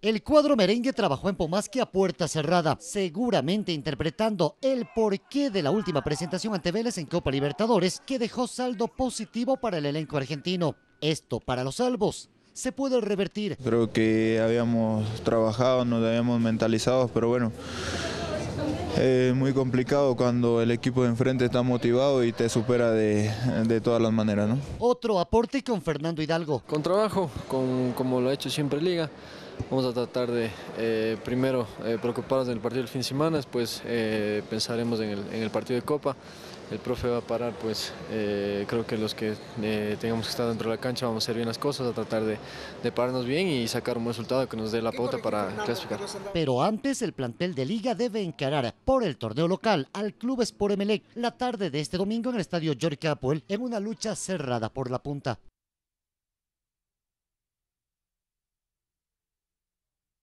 El cuadro merengue trabajó en Pomasque a puerta cerrada, seguramente interpretando el porqué de la última presentación ante Vélez en Copa Libertadores, que dejó saldo positivo para el elenco argentino. Esto para los albos se puede revertir. Creo que habíamos trabajado, nos habíamos mentalizado, pero bueno, es muy complicado cuando el equipo de enfrente está motivado y te supera de todas las maneras, ¿no? Otro aporte con Fernando Hidalgo. Con trabajo, como lo ha hecho siempre Liga, vamos a tratar de primero preocuparnos del partido del fin de semana, después pensaremos en el partido de Copa. El profe va a parar, pues creo que los que tengamos que estar dentro de la cancha vamos a hacer bien las cosas, a tratar de pararnos bien y sacar un buen resultado que nos dé la pauta para clasificar. Pero antes el plantel de Liga debe encarar por el torneo local al Club Sport Emelec la tarde de este domingo en el estadio Jorge Capwell en una lucha cerrada por la punta.